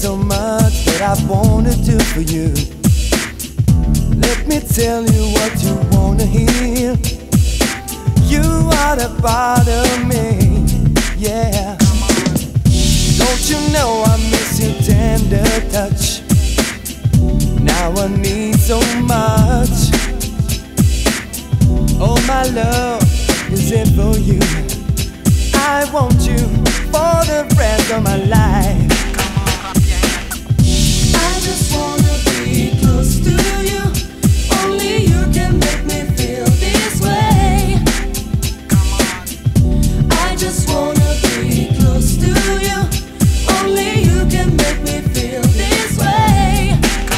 so much that I wanna do for you. Let me tell you what you wanna hear. You are the part of me, yeah. Don't you know I miss your tender touch? Now I need so much. Oh, my love is it for you. I want you for the rest of my life. I just wanna be close to you. Only you can make me feel this way. I just wanna be close to you. Only you can make me feel this way.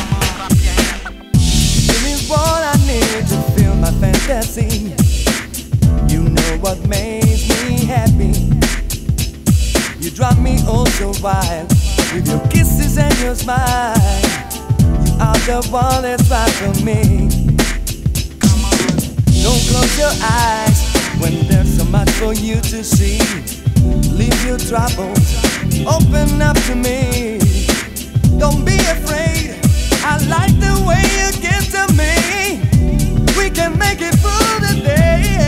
Give me what I need to feel my fantasy. You know what makes me happy. You drive me oh so wild with your kisses and your smile. You are the one that's right for me. Don't close your eyes when there's so much for you to see. Leave your troubles, open up to me. Don't be afraid, I like the way you get to me. We can make it through the day.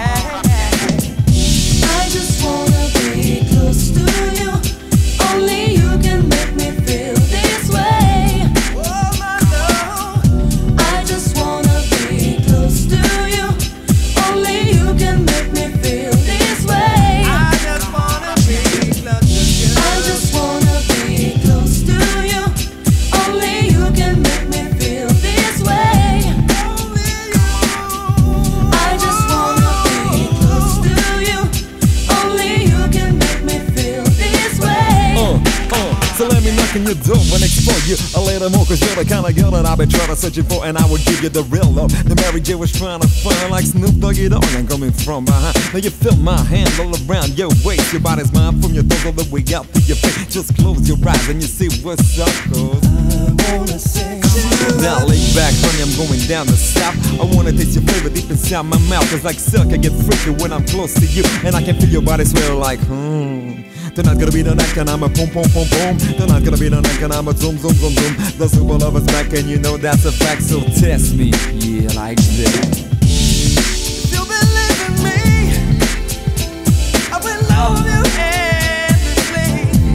I just wanna be close to you. Only you can make me feel this way. Oh my love, I just wanna be close to you. Only you can make me feel this way. I just wanna be close to you. I just wanna be close to you. Only you can make me feel this way. Only you. I just wanna be close to you. Only you can make me feel this way. So let me knock on your door and explore you a little more, cause you're the kind of girl that I've been trying to searching for, and I would give you the real love. The Mary J was trying to find like Snoop Doggy Dogg. I'm coming from behind. Now you feel my hand all around your waist. Your body's mine from your toes all the way up to your face. Just close your eyes and you see what's up, cause I wanna say now lay back, honey, I'm going down the south. I wanna taste your flavor deep inside my mouth. Cause like silk, I get freaky when I'm close to you, and I can feel your body swell like Tonight's gonna be the night and I'm a boom boom boom boom. Tonight's gonna be the night and I'm a zoom zoom zoom zoom. The super lover's back and you know that's a fact, so test me, yeah, like that. you believe in me, I will love you endlessly.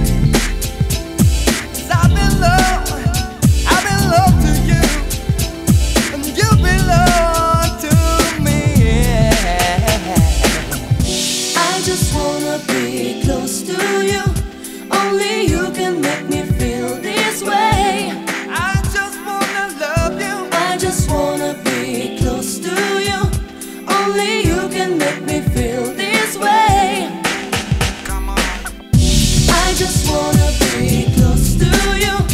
'Cause I've been loved to you, and you belong to me. I just wanna be close to you. Only you can make me feel this way. I just wanna love you. I just wanna be close to you. Only you can make me feel this way. I just wanna be close to you.